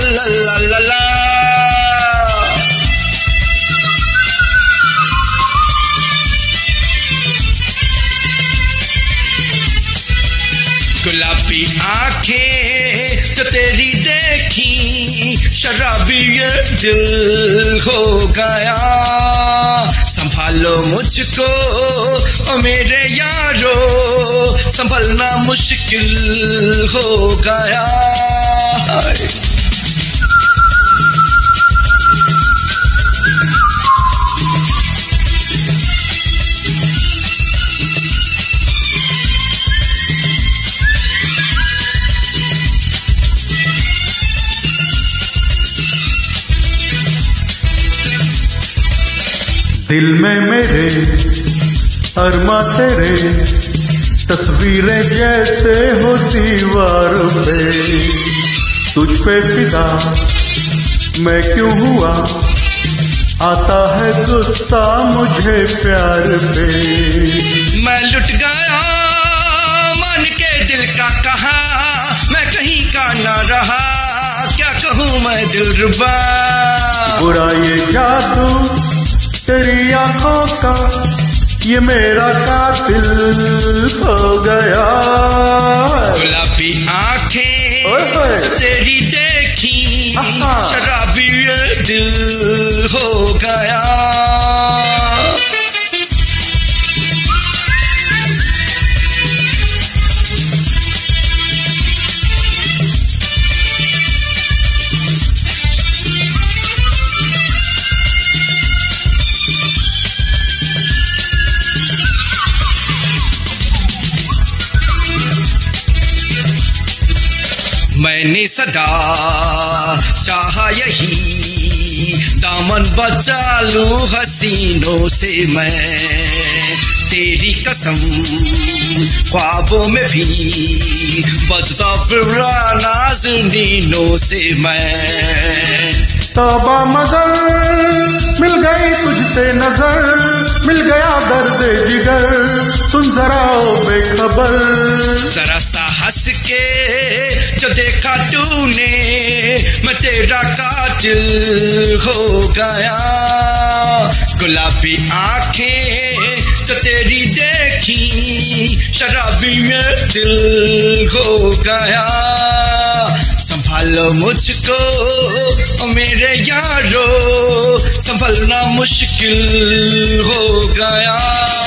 ला ला ला ला। गुलाबी आंखें जो तेरी देखी, शराबी ये दिल हो गया। संभालो मुझको ओ मेरे यारो, संभलना मुश्किल हो गया। दिल में मेरे अरमा तेरे, तस्वीरें जैसे हो दीवार पे। तुझ पे फिदा मैं क्यों हुआ, आता है गुस्सा मुझे प्यार पे। मैं लुट गया मान के दिल का कहा, मैं कहीं का ना रहा, क्या कहूँ मैं दिलरुबा। बुरा ये जादू तेरी आंखों का, ये मेरा कातिल हो गया। गुलाबी आंखें तेरी देखी, शराबी दिल हो गया। मैंने सदा चाहा यही, दामन बचा लूं हसीनों से मैं। तेरी कसम ख्वाबों में भी बजता फिरा नाज़नीनों से मैं। तौबा मगर मिल गई तुझसे नजर, मिल गया दर्द जिगर, सुन जरा ओ बेखबर। जरा सा हंस के जो देखा तूने, मैं तेरा कातिल हो गया। गुलाबी आंखें जो तेरी देखी, शराबी में दिल हो गया। संभालो मुझको ओ मेरे यारो, संभलना मुश्किल हो गया।